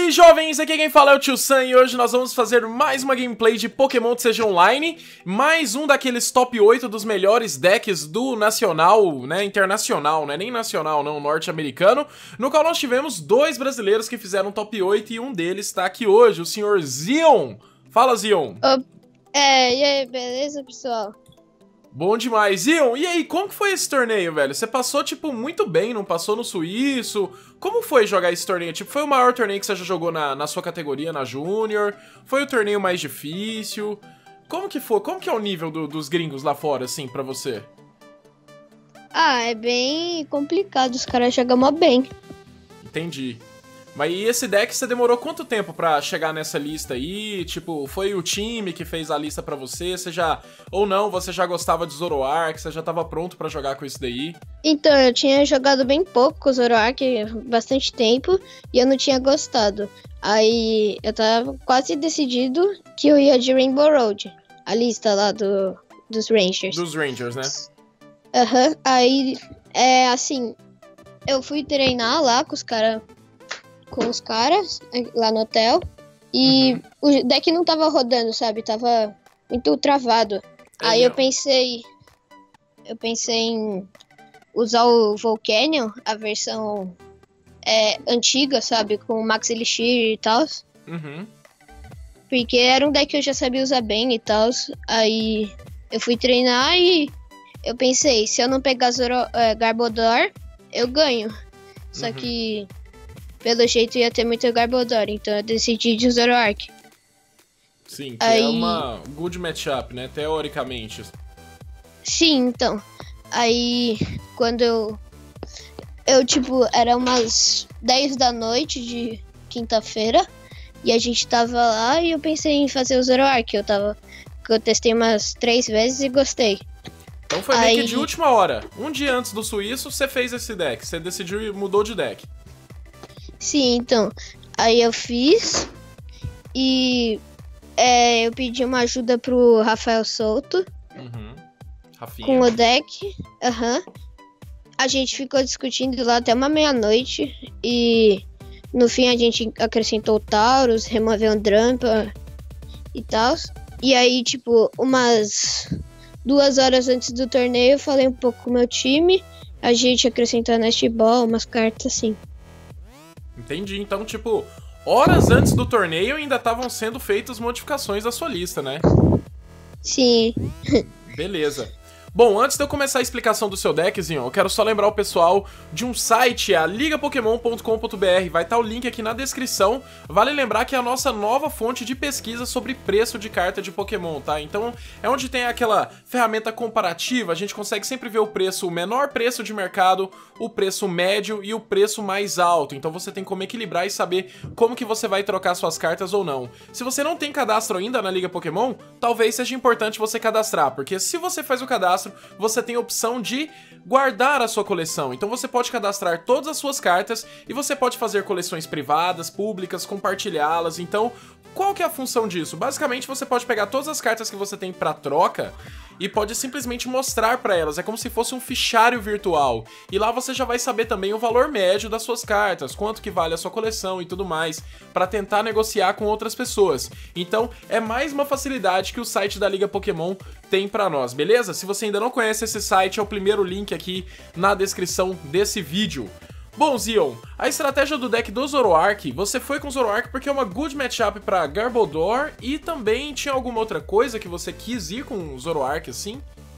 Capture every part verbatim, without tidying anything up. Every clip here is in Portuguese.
aí, jovens, aqui quem fala é o Tio Sam e hoje nós vamos fazer mais uma gameplay de Pokémon T C G Online, mais um daqueles top oito dos melhores decks do nacional, né, internacional, né, nem nacional não, norte-americano, no qual nós tivemos dois brasileiros que fizeram top oito e um deles está aqui hoje, o senhor Zion. Fala, Zion. Oh, é, e aí, beleza, pessoal? Bom demais. Zion, e aí, como que foi esse torneio, velho? Você passou, tipo, muito bem, não passou no suíço? Como foi jogar esse torneio? Tipo, foi o maior torneio que você já jogou na, na sua categoria, na Júnior? Foi o torneio mais difícil? Como que foi? Como que é o nível do, dos gringos lá fora, assim, pra você? Ah, é bem complicado, os caras jogam mó bem. Entendi. Mas e esse deck, você demorou quanto tempo pra chegar nessa lista aí? Tipo, foi o time que fez a lista pra você? Você já... Ou não, você já gostava de Zoroark? Você já tava pronto pra jogar com isso daí? Então, eu tinha jogado bem pouco com o Zoroark, bastante tempo, e eu não tinha gostado. Aí, eu tava quase decidido que eu ia de Rainbow Road, a lista lá do, dos Rangers. Dos Rangers, né? Aham, uhum. Aí, é assim, eu fui treinar lá com os caras... com os caras lá no hotel e uhum. o deck não tava rodando, sabe? Tava muito travado. É Aí mesmo. eu pensei eu pensei em usar o Volcanion, a versão é, antiga, sabe? Com o Max Elixir e tal. Uhum. Porque era um deck que eu já sabia usar bem e tal. Aí eu fui treinar e eu pensei, se eu não pegar Zoro, é, Garbodor, eu ganho. Só uhum. que pelo jeito ia ter muito Garbodor, então eu decidi de Zoroark. Sim, que Aí... é uma good matchup, né? Teoricamente. Sim, então. Aí, quando eu... Eu, tipo, era umas dez da noite de quinta-feira. E a gente tava lá e eu pensei em fazer o Zoroark. Eu tava... Eu testei umas três vezes e gostei. Então foi meio Aí... que de última hora. Um dia antes do suíço, você fez esse deck. Você decidiu e mudou de deck. Sim, então, aí eu fiz e é, eu pedi uma ajuda pro Rafael Souto uhum. Rafinha. Com o deck. Uhum. A gente ficou discutindo lá até uma meia-noite e no fim a gente acrescentou o Taurus, removeu o Drampa e tal. E aí, tipo, umas duas horas antes do torneio eu falei um pouco com o meu time, a gente acrescentou a Nest Ball, umas cartas assim. Entendi, então, tipo, horas antes do torneio ainda estavam sendo feitas modificações da sua lista, né? Sim. Beleza. Bom, antes de eu começar a explicação do seu deckzinho, eu quero só lembrar o pessoal de um site, é a liga pokémon ponto com ponto br, vai estar o link aqui na descrição. Vale lembrar que é a nossa nova fonte de pesquisa sobre preço de carta de Pokémon, tá? Então, é onde tem aquela ferramenta comparativa, a gente consegue sempre ver o preço, o menor preço de mercado, o preço médio e o preço mais alto. Então você tem como equilibrar e saber como que você vai trocar suas cartas ou não. Se você não tem cadastro ainda na Liga Pokémon, talvez seja importante você cadastrar, porque se você faz o cadastro, você tem a opção de guardar a sua coleção. Então você pode cadastrar todas as suas cartas e você pode fazer coleções privadas, públicas, compartilhá-las. Então, qual que é a função disso? Basicamente, você pode pegar todas as cartas que você tem para troca e pode simplesmente mostrar para elas. É como se fosse um fichário virtual. E lá você já vai saber também o valor médio das suas cartas, quanto que vale a sua coleção e tudo mais, para tentar negociar com outras pessoas. Então, é mais uma facilidade que o site da Liga Pokémon tem para nós, beleza? Se você ainda não conhece esse site, é o primeiro link aqui na descrição desse vídeo. Bom, Zion, a estratégia do deck do Zoroark, você foi com o Zoroark porque é uma good matchup pra Garbodor e também tinha alguma outra coisa que você quis ir com o Zoroark, assim?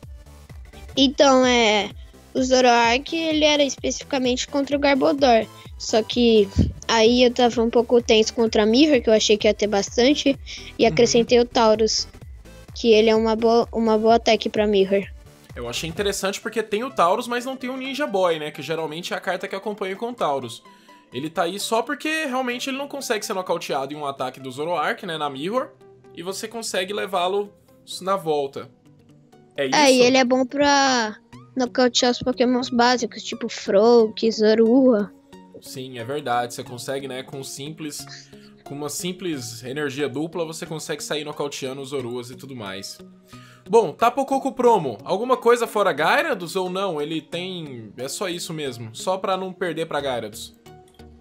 Então, é... O Zoroark, ele era especificamente contra o Garbodor, só que aí eu tava um pouco tenso contra a Miver, que eu achei que ia ter bastante, e acrescentei uhum. o Taurus, que ele é uma boa, uma boa tech pra Miver. Eu achei interessante porque tem o Taurus, mas não tem o Ninja Boy, né? Que geralmente é a carta que acompanha com o Taurus. Ele tá aí só porque realmente ele não consegue ser nocauteado em um ataque do Zoroark, né? Na Mirror. E você consegue levá-lo na volta. É isso? É, e ele é bom pra nocautear os pokémons básicos, tipo Froak, Zorua. Sim, é verdade. Você consegue, né? Com simples... Com uma simples energia dupla, você consegue sair nocauteando os Zoruas e tudo mais. Bom, Tapu Koko Promo, alguma coisa fora Gyarados ou não? Ele tem... é só isso mesmo, só pra não perder pra Gyarados.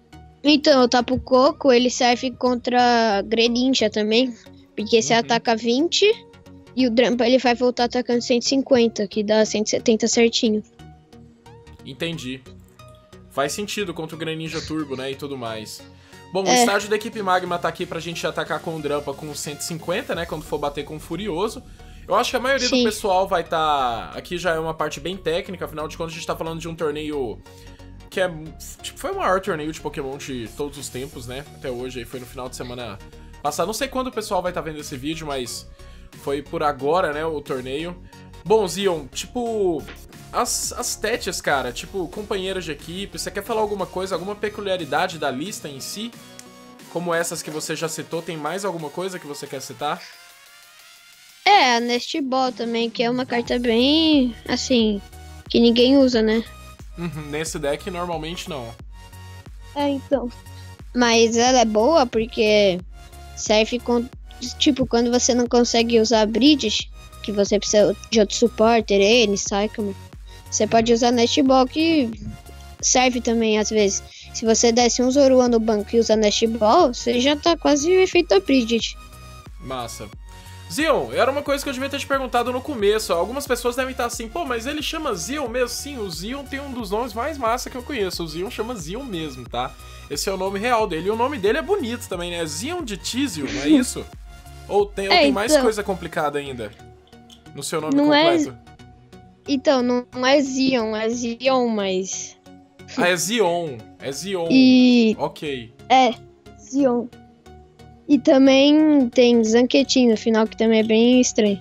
Então, o Tapu Koko, ele serve contra Greninja também. Porque você Uhum. ataca vinte e o Drampa ele vai voltar atacando cento e cinquenta, que dá cento e setenta certinho. Entendi. Faz sentido contra o Greninja Turbo, né, e tudo mais. Bom, o É. estágio da equipe Magma tá aqui pra gente atacar com o Drampa com cento e cinquenta, né, quando for bater com o Furioso. Eu acho que a maioria Sim. do pessoal vai estar... Tá... Aqui já é uma parte bem técnica, afinal de contas a gente tá falando de um torneio que é... Tipo, foi o maior torneio de Pokémon de todos os tempos, né, até hoje, aí foi no final de semana passado. Não sei quando o pessoal vai estar tá vendo esse vídeo, mas foi por agora, né, o torneio. Bom, Zion, tipo... As, as Tétias, cara, tipo, companheiros de equipe, você quer falar alguma coisa, alguma peculiaridade da lista em si? Como essas que você já citou, tem mais alguma coisa que você quer citar? É, a Nest Ball também, que é uma carta bem, assim, que ninguém usa, né? Uhum, nesse deck, normalmente não. É, então. Mas ela é boa porque serve com, tipo, quando você não consegue usar Bridge, que você precisa de outro suporte, N, Cyclone, você pode usar Nest Ball, que serve também às vezes. Se você desse um Zorua no banco e usa Nest Ball, você já tá quase feito a Bridget. Massa. Zion, era uma coisa que eu devia ter te perguntado no começo. Algumas pessoas devem estar assim, pô, mas ele chama Zion mesmo? Sim, o Zion tem um dos nomes mais massa que eu conheço. O Zion chama Zion mesmo, tá? Esse é o nome real dele. E o nome dele é bonito também, né? Zion de Tizio, não é isso? Ou tem, ou É, tem mais então. coisa complicada ainda no seu nome Não é- completo? Então, não é Zion, é Zion, mas... Ah, é Zion. É Zion. E... Ok. É, Zion. E também tem Zanquetin no final, que também é bem estranho.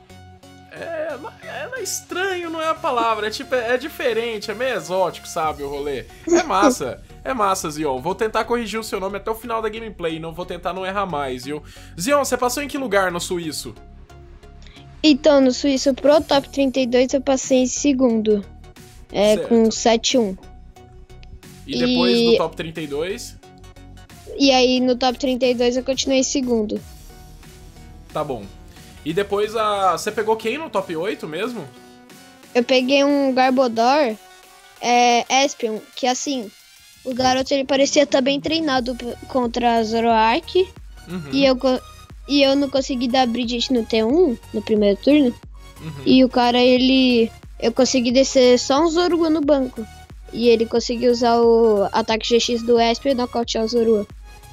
É, é, é estranho, não é a palavra. É tipo, é, é diferente, é meio exótico, sabe, o rolê. É massa. É massa, Zion. Vou tentar corrigir o seu nome até o final da gameplay. Não vou tentar não errar mais, viu? Zion, você passou em que lugar no suíço? Então, no Suíço Pro Top trinta e dois eu passei em segundo. É, Certo. com sete um. E depois E- do top trinta e dois? E aí no Top trinta e dois eu continuei em segundo. Tá bom. E depois a... Você pegou quem no top oito mesmo? Eu peguei um Garbodor, é, Espion, que assim, o garoto ele parecia estar bem treinado p- contra a Zoroark. Uhum, E, eu, co- e eu não consegui dar Bridget no T um, no primeiro turno. uhum. E o cara, ele... Eu consegui descer só um Zorua no banco. E ele conseguiu usar o ataque G X do Esper e nocautear o Zorua.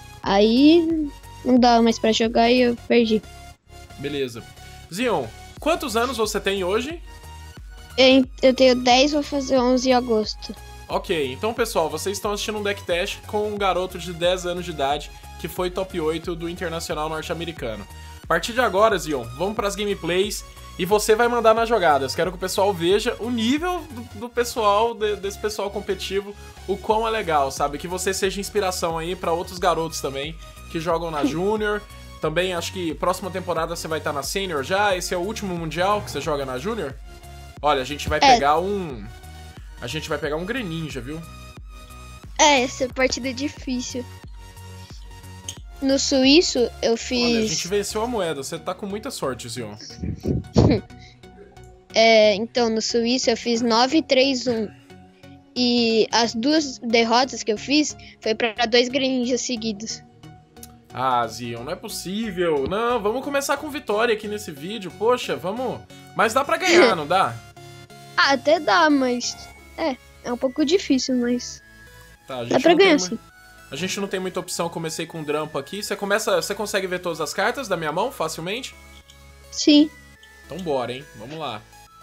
Aí não dava mais pra jogar e eu perdi. Beleza. Zion, quantos anos você tem hoje? Eu, eu tenho dez, vou fazer onze em agosto. Ok, então pessoal, vocês estão assistindo um deck test com um garoto de dez anos de idade que foi top oito do Internacional Norte-Americano. A partir de agora, Zion, vamos pras gameplays e você vai mandar nas jogadas. Quero que o pessoal veja o nível do, do pessoal, de- desse pessoal competitivo, o quão é legal, sabe? Que você seja inspiração aí pra outros garotos também que jogam na Júnior. Também acho que próxima temporada você vai estar na Sênior já. Esse é o último Mundial que você joga na Júnior. Olha, a gente vai É. pegar um... A gente vai pegar um Greninja, viu? É, essa partida é difícil. No Suíço, eu Olha, a fiz... gente venceu a moeda. Você tá com muita sorte, Zion. É, então, no Suíço eu fiz nove três um. E as duas derrotas que eu fiz foi pra dois Greninjas seguidos. Ah, Zion, não é possível. Não, vamos começar com vitória aqui nesse vídeo. Poxa, vamos... Mas dá pra ganhar, não dá? Ah, até dá, mas... É, é um pouco difícil, mas... Tá, a gente Dá pra não tem ganhar, mu- sim. A gente não tem muita opção. Comecei com o Drampa aqui. Você começa... Você consegue ver todas as cartas da minha mão facilmente? Sim. Então bora, hein? Vamos lá.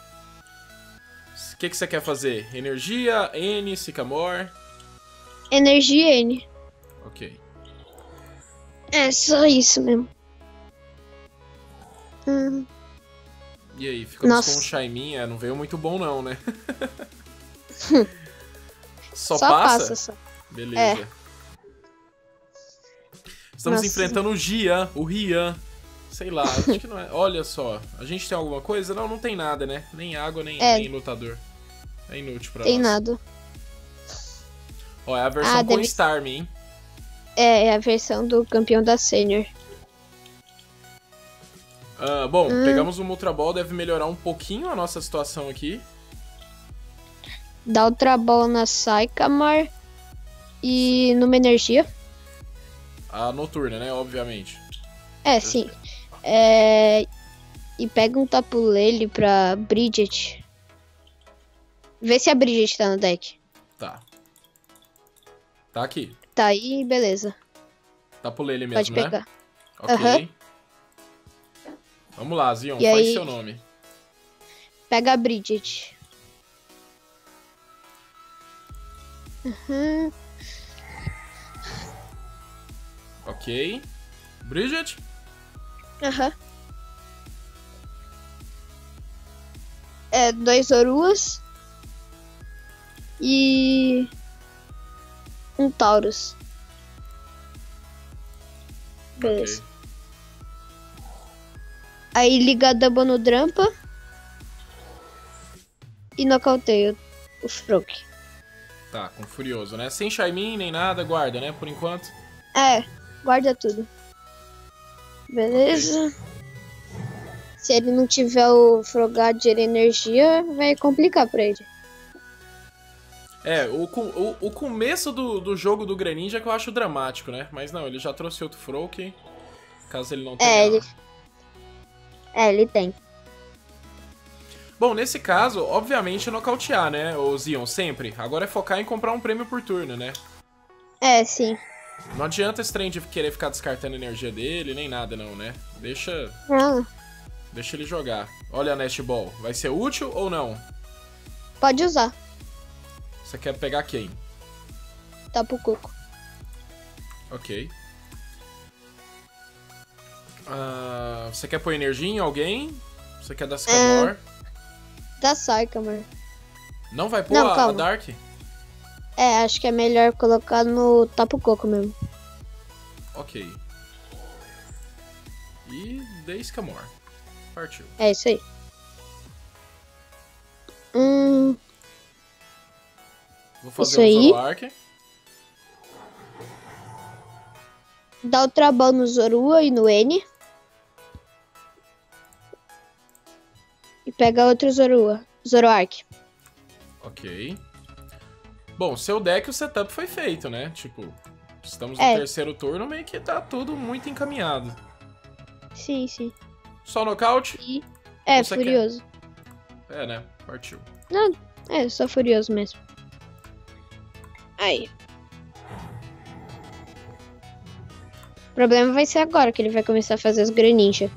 O que, que você quer fazer? Energia, N, Sycamore. Energia N. Ok. É só isso mesmo. Hum, E aí, ficamos Nossa. com o Shaimin. É, não veio muito bom não, né? Só, só passa? passa, só. Beleza. É. Estamos Nossa. enfrentando o Gian, o Rian. Sei lá, acho que não é. Olha só, a gente tem alguma coisa? Não, não tem nada, né? Nem água, nem, É. nem lutador. É inútil pra Tem nós. nada. Ó, é a versão Ah, com deve- Starmie, hein? É, é a versão do campeão da Senior. Ah, bom, Hum. pegamos um Ultra Ball, deve melhorar um pouquinho a nossa situação aqui. Dá outra bola na Sycamore. E numa energia. A noturna, né? Obviamente. É, sim. É... E pega um Tapu-Lele pra Bridget. Vê se a Bridget tá no deck. Tá. Tá aqui. Tá aí, beleza. Tapu-Lele mesmo, Pode pegar. né? Ok. Aham. Vamos lá, Zion. E Faz aí? seu nome. Pega a Bridget. Uhum. Ok. Bridget? Aham. É, dois Zoruas. E... um Taurus. Beleza. Ok. Aí liga a Double no Drampa. E nocauteia o Froak. Tá, com Furioso, né? Sem Shaimin nem nada, guarda, né? Por enquanto. É, guarda tudo. Beleza. Okay. Se ele não tiver o Frogadier energia, vai complicar pra ele. É, o, o, o começo do, do jogo do Greninja que eu acho dramático, né? Mas não, ele já trouxe outro Froak. Caso ele não tenha... É, ele... É, ele tem. Bom, nesse caso, obviamente nocautear, né, o Zion, sempre. Agora é focar em comprar um prêmio por turno, né? É, sim. Não adianta esse trem de querer ficar descartando a energia dele, nem nada não, né? Deixa... Não. Deixa ele jogar. Olha a Nest Ball. Vai ser útil ou não? Pode usar. Você quer pegar quem? Tapu Koko. Ok. Uh, você quer pôr energia em alguém? Você quer dar Sycamore? É... Da Sycamore. Não vai pôr não, a, a Dark? É, acho que é melhor colocar no Tapu Koko mesmo. Ok. E dei Sycamore. Partiu. É isso aí. Hum... Vou fazer um Zoroark. Dá o Trabal no Zorua e no N. E pega outro Zorua. Zoroark. Ok. Bom, seu deck, o setup foi feito, né? Tipo, estamos no é. terceiro turno, meio que tá tudo muito encaminhado. Sim, sim. Só nocaute? E... É, Você Furioso. Quer... É, né? Partiu. Não, é só Furioso mesmo. Aí. O problema vai ser agora, que ele vai começar a fazer as Greninja.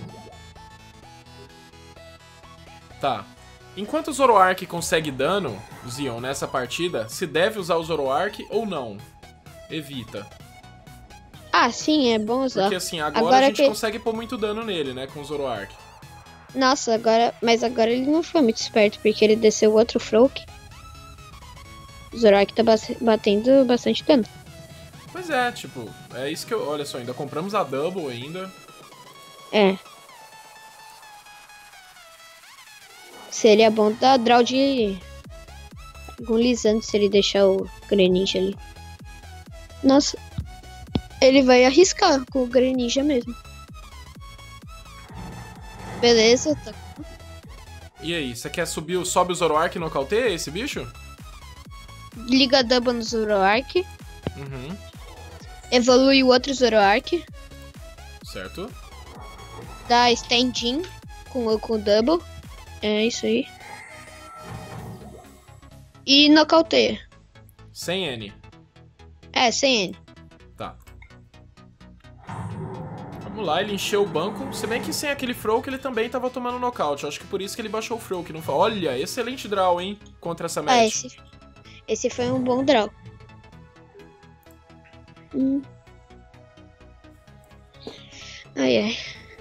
Tá. Enquanto o Zoroark consegue dano, Zion, nessa partida, se deve usar o Zoroark ou não? Evita. Ah, sim, é bom usar. Porque assim, agora, agora a gente que... consegue pôr muito dano nele, né, com o Zoroark. Nossa, agora... Mas agora ele não foi muito esperto, porque ele desceu o outro Froak. O Zoroark tá batendo bastante dano. Pois é, tipo, é isso que eu... Olha só, ainda compramos a Double ainda. É. Seria bom dar draw de... Gunlizante se ele deixar o Greninja ali. Nossa. Ele vai arriscar com o Greninja mesmo. Beleza, tá. E aí, você quer subir o... Sobe o Zoroark e nocauteia esse bicho? Liga a Double no Zoroark. Uhum. Evolui o outro Zoroark. Certo. Dá Stand-in com, com o Double. É isso aí. E nocauteia. Sem N. É, sem N. Tá. Vamos lá, ele encheu o banco. Se bem que sem aquele Froak ele também tava tomando nocaute. Acho que por isso que ele baixou o Froak. Não foi... Olha, excelente draw, hein? Contra essa match. Ah, esse, esse foi um bom draw. Hum. Ai, ai.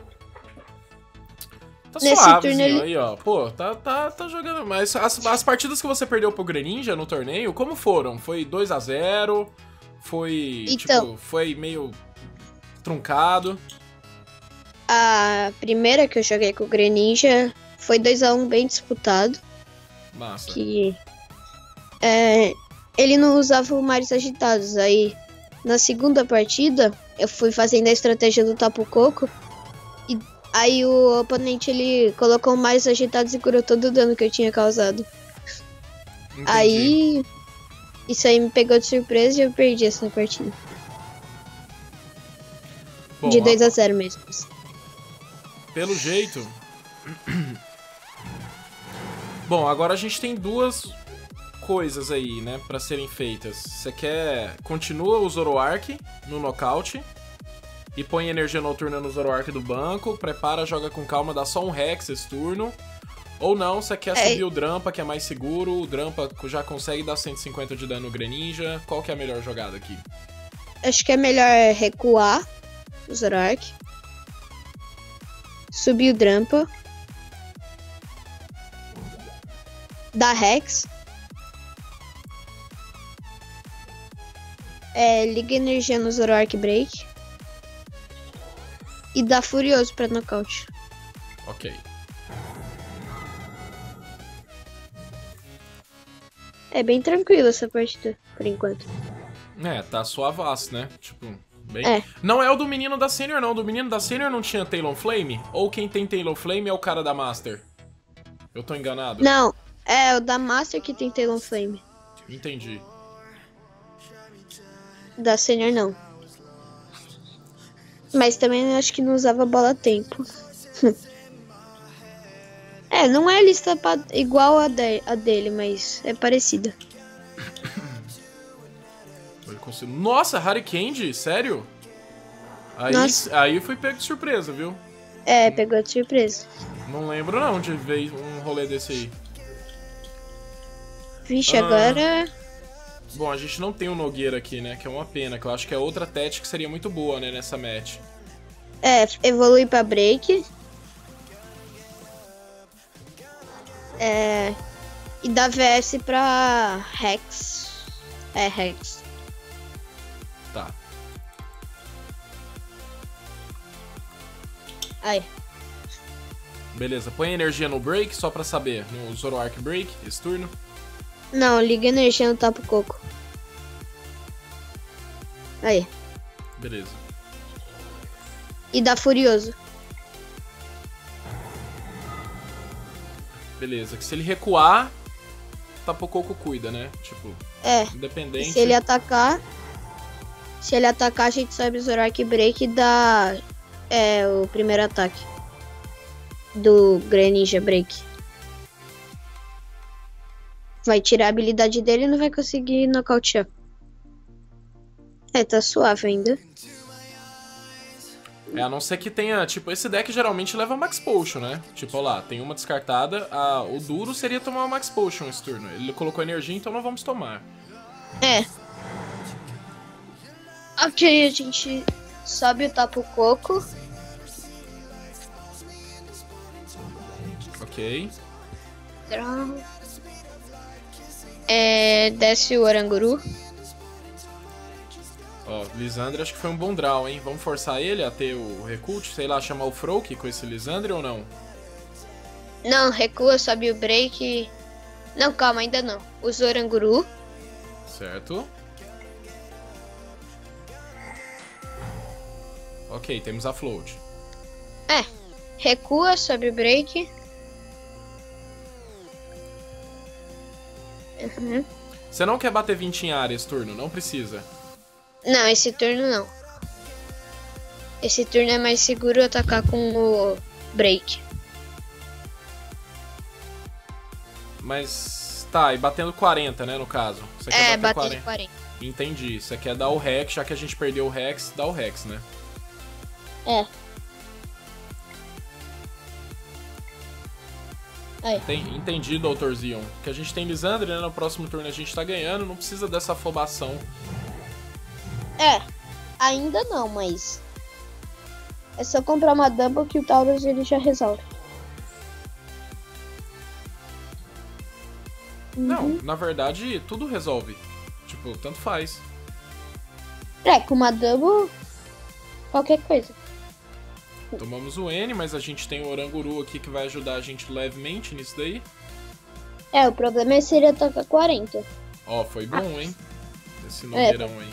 Tá Nesse suavezinho turno ele... aí, ó. Pô, tá, tá, tá jogando. Mas as, as partidas que você perdeu pro Greninja no torneio, como foram? Foi dois a zero? Foi, então, tipo, foi meio truncado? A primeira que eu joguei com o Greninja foi dois a um bem disputado. Massa. Que é, ele não usava o Mares Agitados. Aí, na segunda partida, eu fui fazendo a estratégia do Tapu Koko. E aí o oponente, ele colocou Mares Agitados e curou todo o dano que eu tinha causado. Entendi. Aí, Isso aí me pegou de surpresa e eu perdi essa partida. Bom, de dois a zero mesmo. Pelo jeito... Bom, agora a gente tem duas coisas aí, né, pra serem feitas. Você quer... Continua o Zoroark no nocaute e põe energia noturna no Zoroark do banco, prepara, joga com calma, dá só um Rex esse turno. Ou não, você quer É. subir o Drampa, que é mais seguro, o Drampa já consegue dar cento e cinquenta de dano no Greninja. Qual que é a melhor jogada aqui? Acho que é melhor recuar o Zoroark. Subir o Drampa. Dar Rex. É, liga energia no Zoroark Break. E dá Furioso pra nocaute. Ok. É bem tranquilo essa partida, por enquanto. É, tá suavaço, né? Tipo, bem... É. Não é o do menino da Senior, não. Do menino da Senior não tinha Talonflame? Ou quem tem Talonflame é o cara da Master? Eu tô enganado? Não, é o da Master que tem Talonflame. Entendi. Da Senior não. Mas também acho que não usava bola tempo. É, não é lista pa- igual a, de- a dele, mas é parecida. Eu consigo... Nossa, Harry Candy? Sério? Aí, Nossa. aí fui pego de surpresa, viu? É, pegou de surpresa. Não lembro não de ver um rolê desse aí. Vixe, Ah. agora... Bom, a gente não tem o Nogueira aqui, né? Que é uma pena, que eu acho que é outra Tete que seria muito boa, né, nessa match. É, evolui pra Break. É... E dá V S pra Rex. É, Rex. Tá. Aí. Beleza, põe energia no Break, só pra saber. No Zoroark Break, esse turno. Não, liga energia no Tapu Coco. Aí. Beleza. E dá Furioso. Beleza, que se ele recuar, Tapococo cuida, né? Tipo, É. independente. E se ele atacar... Se ele atacar, a gente sobe o Zoroark Break e dá... É, o primeiro ataque. Do Greninja Break. Vai tirar a habilidade dele e não vai conseguir nocautear. É, tá suave ainda. É, a não ser que tenha, tipo, esse deck geralmente leva Max Potion, né? Tipo, ó lá, tem uma descartada, a, o duro seria tomar uma Max Potion esse turno. Ele colocou energia, então não vamos tomar. É. Ok, a gente sobe o Tapu Coco. Ok. É, desce o Oranguru. Ó, Lisandre acho que foi um bom draw, hein? Vamos forçar ele a ter o recult? Sei lá, chamar o Froak com esse Lisandre ou não? Não, recua, sobe o Break. Não, calma, ainda não. Usa o Oranguru. Certo. Ok, temos a Float. É, recua, sobe o Break. Uhum. Você não quer bater vinte em área esse turno? Não precisa. Não, esse turno não. Esse turno é mais seguro atacar com o Break. Mas... Tá, e batendo quarenta, né, no caso. Você É, quer bater bater de quarenta. quarenta. Entendi. Você quer dar o Rex, já que a gente perdeu o Rex, dá o Rex, né? É. Aí. Tem, entendi, doutor Zion. Que a gente tem Lisandre, né? No próximo turno a gente tá ganhando, não precisa dessa afobação. É, ainda não, mas... É só comprar uma Double que o Taurus ele já resolve. Não, Uhum. na verdade, tudo resolve. Tipo, tanto faz. É, com uma Double, qualquer coisa. Tomamos o N, mas a gente tem o Oranguru aqui que vai ajudar a gente levemente nisso daí. É, o problema é se ele atacar quarenta. Ó, foi bom, hein? Esse Nogueirão aí.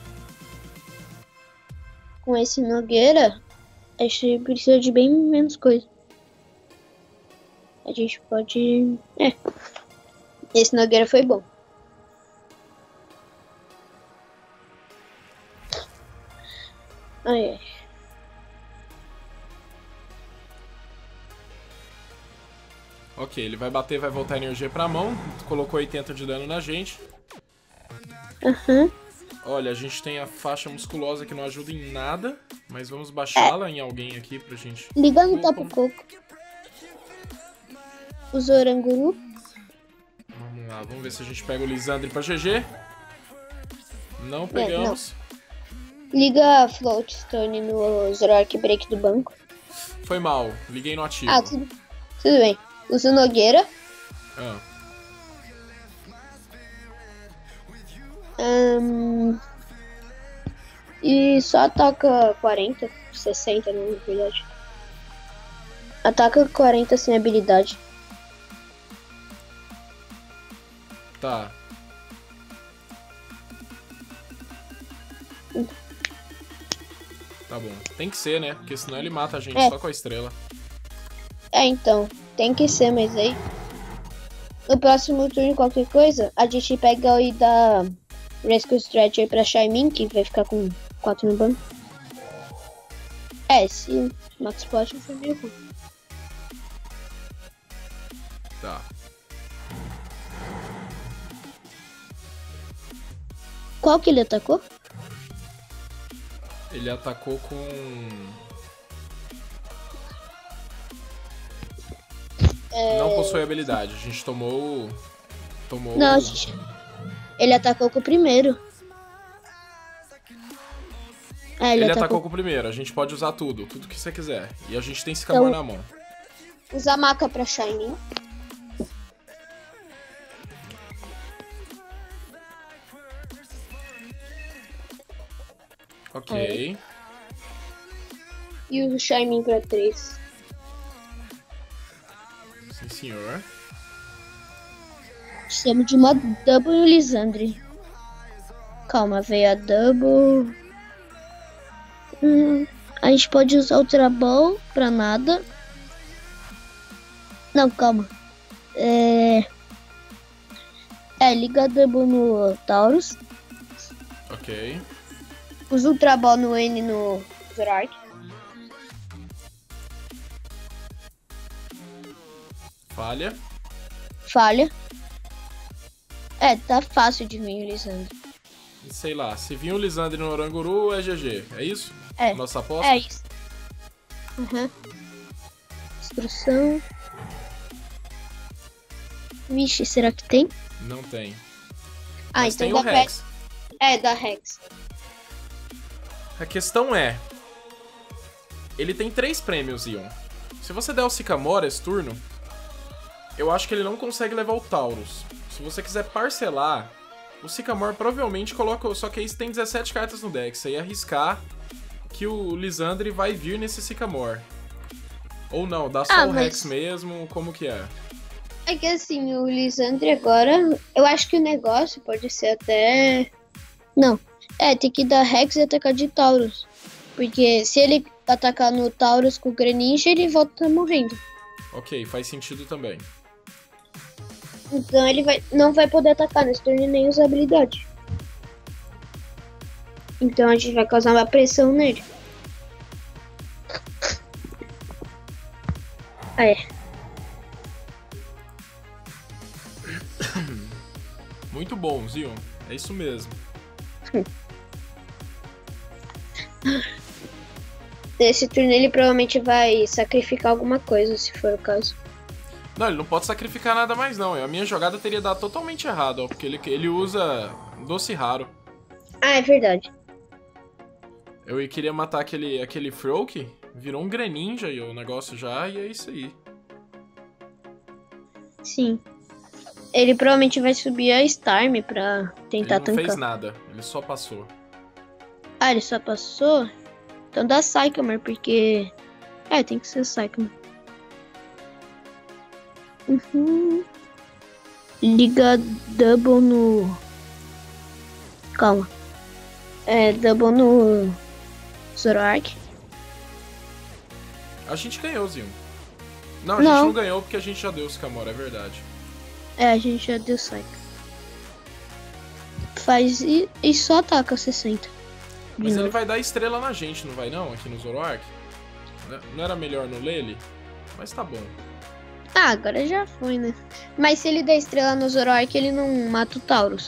Com esse Nogueira, a gente precisa de bem menos coisa. A gente pode... É. Esse Nogueira foi bom. Ok, ele vai bater, vai voltar a energia pra mão. Colocou oitenta de dano na gente. Aham. Olha, a gente tem a faixa musculosa que não ajuda em nada. Mas vamos baixá-la em alguém aqui pra gente... Liga no Opa. Tapu Coco. O Zoranguru. Vamos lá, vamos ver se a gente pega o Lisandre pra G G. Não pegamos. Liga a Float Stone no Zoroark Break do banco. Foi mal, liguei no ativo. Ah, tudo, tudo bem. Usa o Nogueira. Ah. Ahn, e só ataca quarenta, sessenta, na verdade. Ataca quarenta sem habilidade. Tá. Tá bom. Tem que ser, né? Porque senão ele mata a gente É. só com a estrela. É, então. Tem que ser, mas aí... No próximo turno, qualquer coisa, a gente pega e dá Rescue Stretcher pra Shaimin, que vai ficar com quatro no banco. É, se Max Plot foi meio ruim. Tá. Qual que ele atacou? Ele atacou com... É... Não possui habilidade. A gente tomou... Tomou... Não, gente. Ele atacou com o primeiro. É, ele, Ele atacou... atacou com o primeiro. A gente pode usar tudo. Tudo que você quiser. E a gente tem Sycamore Então- na mão. Usa a maca pra Shiny. Ok. E usa o Shiny pra três. Sim, senhor. Chamo de uma Double Lisandre. Calma, veio a Double. Hum, a gente pode usar Ultra Ball pra nada. Não, calma. É. É, liga a Double no Taurus. Ok. Usa Ultra Ball no N no Zoroark. Falha. Falha. É, tá fácil de vir o Lisandre. Sei lá. Se vir o Lisandre no Oranguru, é G G. É isso? É. Nossa aposta? É isso. Uhum. Instrução. Vixe, será que tem? Não tem. Ah, Mas então tem dá o pra... Rex. É, da Rex. A questão é... Ele tem três prêmios, Ion. Se você der o Sycamore esse turno, eu acho que ele não consegue levar o Taurus. Se você quiser parcelar, o Sycamore provavelmente coloca... Só que aí você tem dezessete cartas no deck. Você ia arriscar que o Lisandre vai vir nesse Sycamore. Ou não, dá só Ah, o mas- Rex mesmo, como que é? É que assim, o Lisandre agora, eu acho que o negócio pode ser até... Não, é, tem que dar Rex e atacar de Taurus. Porque se ele atacar no Taurus com o Greninja, ele volta morrendo. Ok, faz sentido também. Então ele vai, não vai poder atacar nesse turno e nem usar habilidade. Então a gente vai causar uma pressão nele. Ah, é. Muito bom, Zion. É isso mesmo. Nesse turno ele provavelmente vai sacrificar alguma coisa, se for o caso. Não, ele não pode sacrificar nada mais não. A minha jogada teria dado totalmente errado, ó. Porque ele, ele usa doce raro. Ah, é verdade. Eu queria matar aquele, aquele Froak, virou um Greninja e o negócio já, e é isso aí. Sim. Ele provavelmente vai subir a Starmie pra tentar Ele não tancar. fez nada, ele só passou. Ah, ele só passou? Então dá Sycamore, porque... É, tem que ser Sycamore. Uhum. Liga Double no... Calma. É, Double no... Zoroark. A gente ganhou, Zion. Não, a Não. gente não ganhou porque a gente já deu o Sycamore, é verdade. É, a gente já deu Sycamore. Faz e, e só ataca sessenta. De Mas ele novo. vai dar estrela na gente, não vai não? Aqui no Zoroark? Não era melhor no Lele? Mas tá bom. Ah, agora já foi, né? Mas se ele der estrela no Zoroark, ele não mata o Taurus.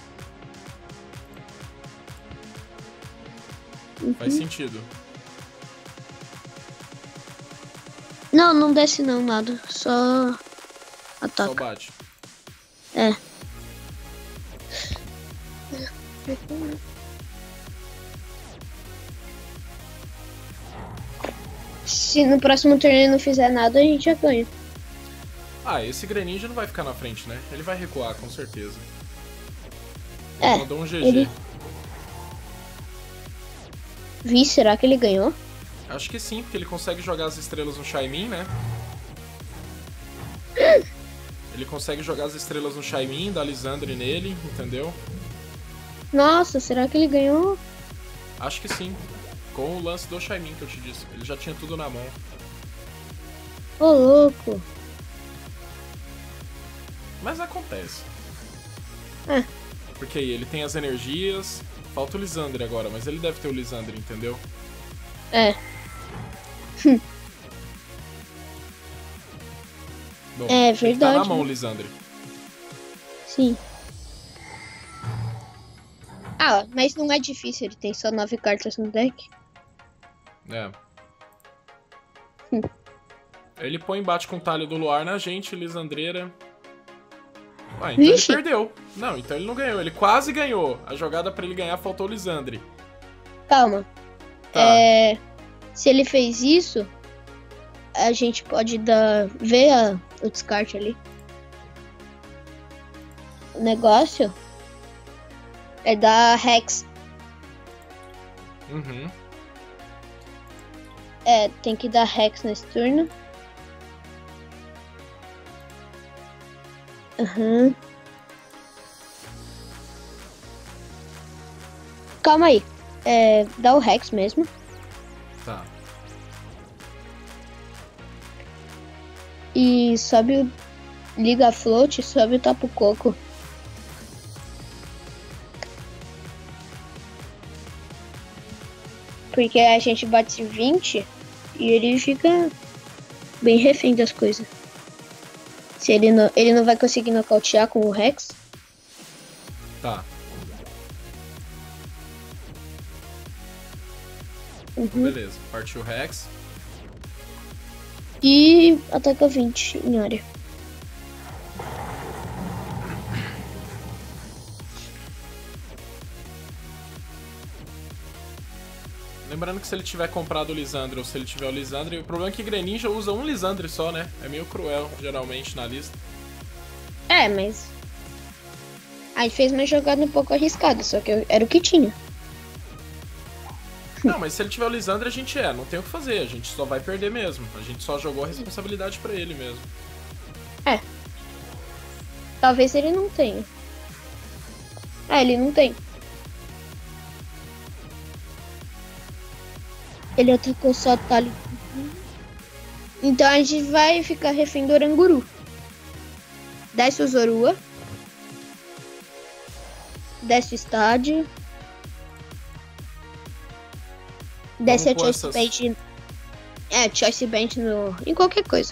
Faz sentido. Não, não desce não, nada. Só ataca. Só bate. É. Se no próximo torneio não fizer nada, a gente já ganha. Ah, esse Greninja não vai ficar na frente, né? Ele vai recuar, com certeza. É, Ele mandou um G G. ele- Vi, será que ele ganhou? Acho que sim, porque ele consegue jogar as estrelas no Shaymin, né? Ele consegue jogar as estrelas no Shaymin, dar Lisandre nele, entendeu? Nossa, será que ele ganhou? Acho que sim. Com o lance do Shaymin que eu te disse. Ele já tinha tudo na mão. Ô, louco. Mas acontece. É. Porque aí ele tem as energias. Falta o Lisandre agora, mas ele deve ter o Lisandre, entendeu? É. Bom, É tem que tá na verdade, mão né? o Lisandre. Sim. Ah, mas não é difícil, ele tem só nove cartas no deck. É. Hum. Ele põe embate com o talho do Luar na gente, Lisandreira. Ah, então Vixe. ele perdeu. Não, então ele não ganhou. Ele quase ganhou. A jogada pra ele ganhar faltou o Lisandre. Calma. Tá. É, se ele fez isso, a gente pode dar. Ver a- o descarte ali. O negócio é dar Rex. Uhum. É, tem que dar Rex nesse turno. Aham. Calma aí. É, dá o Rex mesmo. Tá. E sobe o. Liga a float e sobe o Tapu Coco. Porque a gente bate vinte e ele fica bem refém das coisas. Se ele não, ele não vai conseguir nocautear com o Rex. Tá. Uhum. Beleza. Partiu o Rex. E ataca vinte em área. Lembrando que se ele tiver comprado o Lisandre ou se ele tiver o Lisandre, o problema é que Greninja usa um Lisandre só, né? É meio cruel, geralmente, na lista. É, mas. Aí fez uma jogada um pouco arriscada, só que eu- era o que tinha. Não, mas se ele tiver o Lisandre, a gente é. Não tem o que fazer. A gente só vai perder mesmo. A gente só jogou a responsabilidade pra ele mesmo. Talvez ele não tenha. É, ele não tem. Ele atacou só talho. Então a gente vai ficar refém do Oranguru. Desce o Zorua. Desce o estádio. Desce a Vamos pôr Choice essas- Band. É, Choice Band no... em qualquer coisa.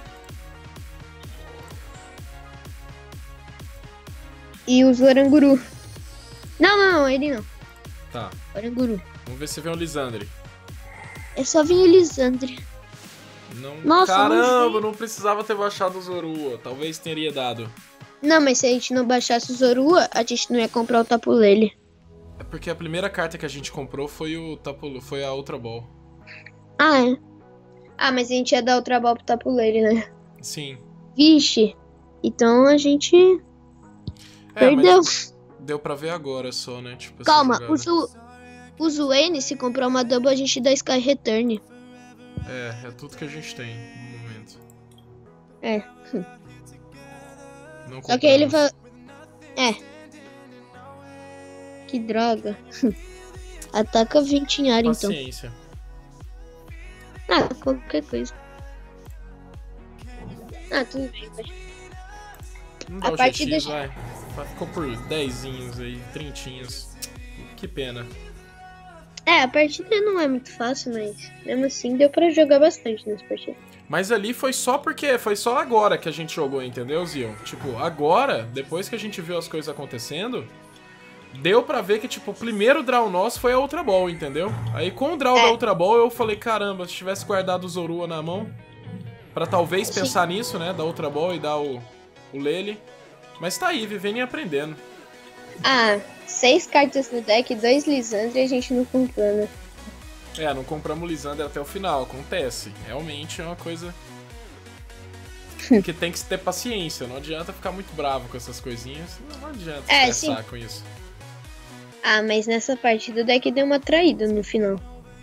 E usa o Oranguru. Não, não, não, ele não. Tá. Oranguru. Vamos ver se vem o Lisandre. É só vir o Lisandre. Não... Nossa, não Caramba, vi. não precisava ter baixado o Zorua. Talvez teria dado. Não, mas se a gente não baixasse o Zorua, a gente não ia comprar o Tapu Lele. É porque a primeira carta que a gente comprou foi o Tapu... foi a Ultra Ball. Ah, é. Ah, mas a gente ia dar outra bola pro Tapu Lele, né? Sim. Vixe. Então a gente É, perdeu. mas deu pra ver agora só, né? Tipo, essa Calma, jogada. o, Zu... o Zuene, se comprar uma double, a gente dá Sky Return. É, é tudo que a gente tem no momento. É. Não Só que aí ele compramos. vai... É. Que droga. Ataca vinte em área, então. Paciência. Ah, qualquer coisa. Ah, tudo bem, vai. Não dá A o partida G X, vai. Vai, ficou por dezinhos aí, trintinhos. Que pena. É, a partida não é muito fácil, mas mesmo assim deu pra jogar bastante nessa partida. Mas ali foi só porque... Foi só agora que a gente jogou, entendeu, Zion? Tipo, agora, depois que a gente viu as coisas acontecendo... Deu pra ver que, tipo, o primeiro draw nosso foi a Ultra Ball, entendeu? Aí com o draw É. da Ultra Ball eu falei, caramba, se tivesse guardado o Zorua na mão... Pra talvez Sim. pensar nisso, né? Da Ultra Ball e dar o, o Lele. Mas tá aí, vivendo e aprendendo. Ah, seis cartas no deck, dois Lisandro e a gente não comprou, né? É, não compramos o Lisandro até o final, acontece. Realmente é uma coisa que tem que ter paciência. Não adianta ficar muito bravo com essas coisinhas. Não adianta É, estressar sim. com isso. Ah, mas nessa partida o deck deu uma traída no final.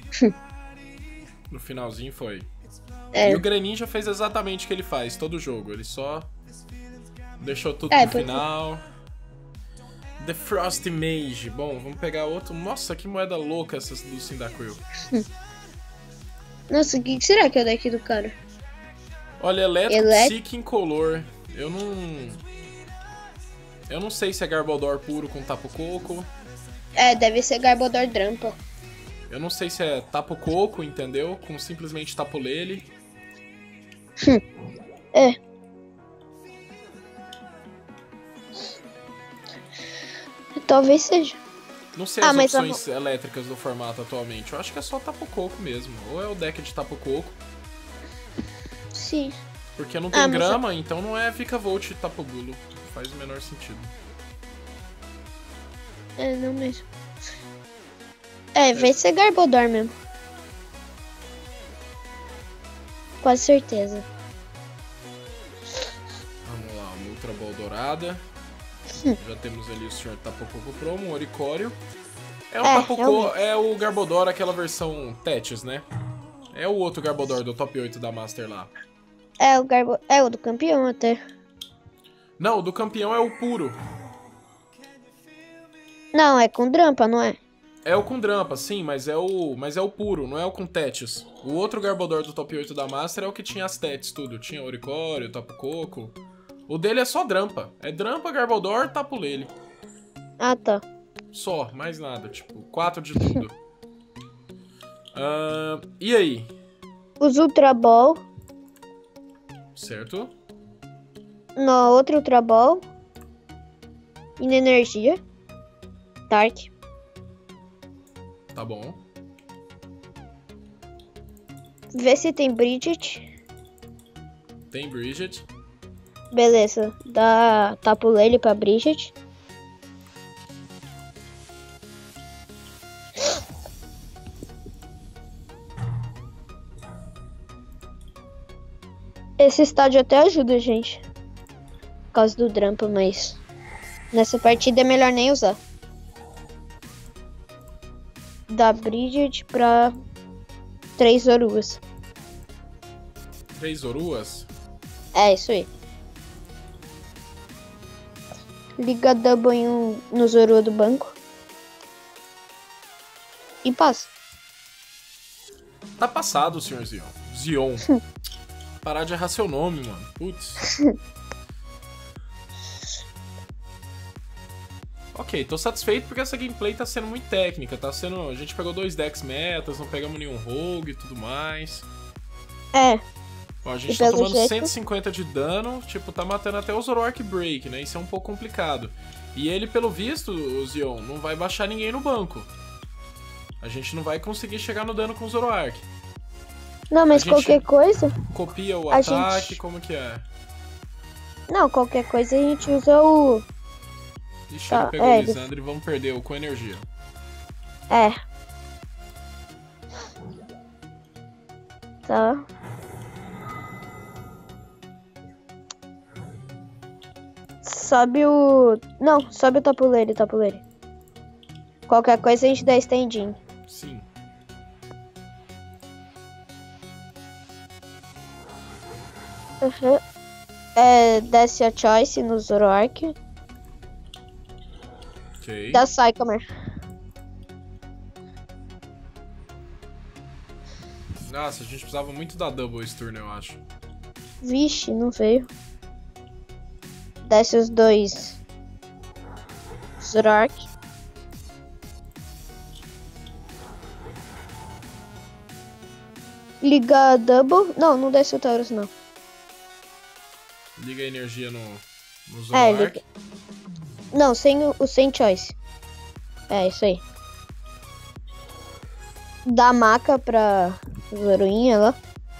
No finalzinho foi. É. E o Greninja fez exatamente o que ele faz todo jogo. Ele só deixou tudo É, no porque- final. The Frost Mage. Bom, vamos pegar outro. Nossa, que moeda louca essa do Cyndaquil. Nossa, o que que será que é o deck do cara? Olha, elétrico, Elé- psique incolor. Eu não... Eu não sei se é Garbodor puro com Tapu Koko. É, deve ser Garbodor Drampa. Eu não sei se é Tapu Koko, entendeu? Com simplesmente Tapu Lele. É. Talvez seja. Não sei Ah, as mas a opções elétricas do formato atualmente. Eu acho que é só Tapu Koko mesmo. Ou é o deck de Tapu Koko. Sim. Porque não tem Ah, mas grama, então não é Vikavolt e Tapu Bulo. Faz o menor sentido. É, não mesmo. É, vai ser Garbodor mesmo. Quase certeza. Vamos lá, uma Ultra Ball dourada. Hum. Já temos ali o senhor Tapu Koko Promo, o Oricório. É o É, Tapu Koko, realmente. é o Garbodor, aquela versão Tétis, né? É o outro Garbodor do top oito da Master lá. É o Garbo... É o do campeão até. Não, o do campeão é o puro. Não, é com Drampa, não é? É o com Drampa, sim, mas é o, mas é o puro, não é o com Tétis. O outro Garbodor do top oito da Master é o que tinha as Tétis, tudo. Tinha Oricório, Tapu Koko. O dele é só Drampa. É Drampa, Garbodor, Tapu Lele. Ah, tá. Só, mais nada. Tipo, quatro de tudo. Ah, e aí? Os Ultra Ball. Certo? No outro Ultra Ball. E na energia. Dark. Tá bom. Vê se tem Bridget. Tem Bridget. Beleza. Dá Tapu Lele pra Bridget. Esse estádio até ajuda a gente. Por causa do Drampa, mas... Nessa partida é melhor nem usar. Da Bridget pra... Três Zoruas. Três Zoruas. É, isso aí. Liga Double em um, no Zorua do banco. E passa. Tá passado, senhor Zion. Zion. Parar de errar seu nome, mano. Putz. Ok, tô satisfeito porque essa gameplay tá sendo muito técnica. Tá sendo... A gente pegou dois decks metas, não pegamos nenhum rogue e tudo mais. É. Ó, a gente E tá pelo tomando jeito- cento e cinquenta de dano, tipo, tá matando até o Zoroark Break, né? Isso é um pouco complicado. E ele, pelo visto, o Zion, não vai baixar ninguém no banco. A gente não vai conseguir chegar no dano com o Zoroark. Não, mas A gente- qualquer coisa... Copia o A ataque, gente- como que é? Não, qualquer coisa a gente usa o... Ixi, Tá, ele pegou é, o Lisandro e vamos perder o com energia. É. Tá. Sobe o... Não, sobe o Tapu Lele, Tapu Lele. Qualquer coisa a gente dá stand-in. Sim. Uhum. É, desce a Choice no Zoroark. Ok. Dá Psychomer. Nossa, a gente precisava muito da Double esse turno, eu acho. Vixe, não veio. Desce os dois. Zoroark. Liga Double. Não, não desce o Taurus, não. Liga a energia no, no É, Zoroark. liga. Não, sem o, o sem choice. É, isso aí. Dá maca pra Zoroinha lá.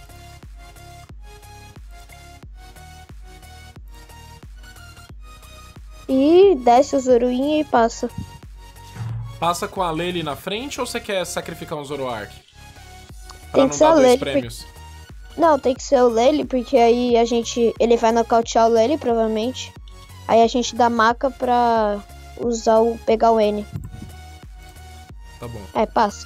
E desce o Zoroinha e passa. Passa com a Lele na frente ou você quer sacrificar um Zoroark? Pra Tem não que ser dar a dois Lele, prêmios. Não, tem que ser o Lele, porque aí a gente... Ele vai nocautear o Lele, provavelmente. Aí a gente dá maca pra usar o... pegar o N. Tá bom. É, passa.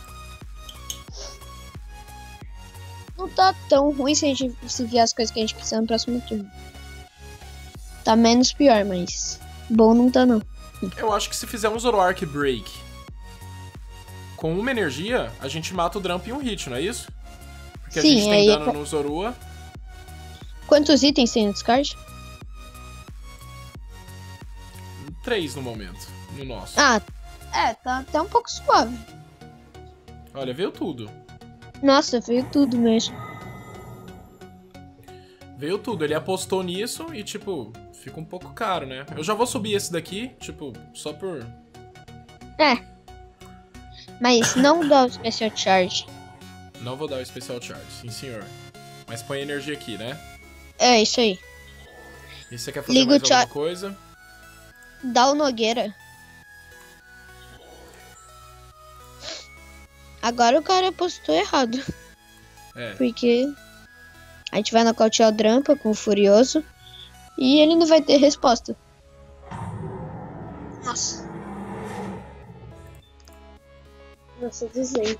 Não tá tão ruim se a gente seguir as coisas que a gente precisa no próximo turno. Tá menos pior, mas... Bom não tá, não. Eu acho que se fizer um Zoroark Break com uma energia, a gente mata o Dramp em um hit, não é isso? Porque Sim, a gente tem aí dano é... no Zorua. Quantos itens tem no descarte? Três no momento, no nosso. Ah, é, tá até um pouco suave. Olha, veio tudo. Nossa, veio tudo mesmo. Veio tudo, ele apostou nisso e, tipo, fica um pouco caro, né? Eu já vou subir esse daqui, tipo, só por... É. Mas não dá o Special Charge. Não vou dar o Special Charge, sim senhor. Mas põe energia aqui, né? É, isso aí. E você quer fazer Liga mais o char- alguma coisa? Dá o Nogueira. Agora o cara apostou errado. É. Porque a gente vai nocautear o Drampa com o Furioso. E ele não vai ter resposta. Nossa. Nossa, desenho.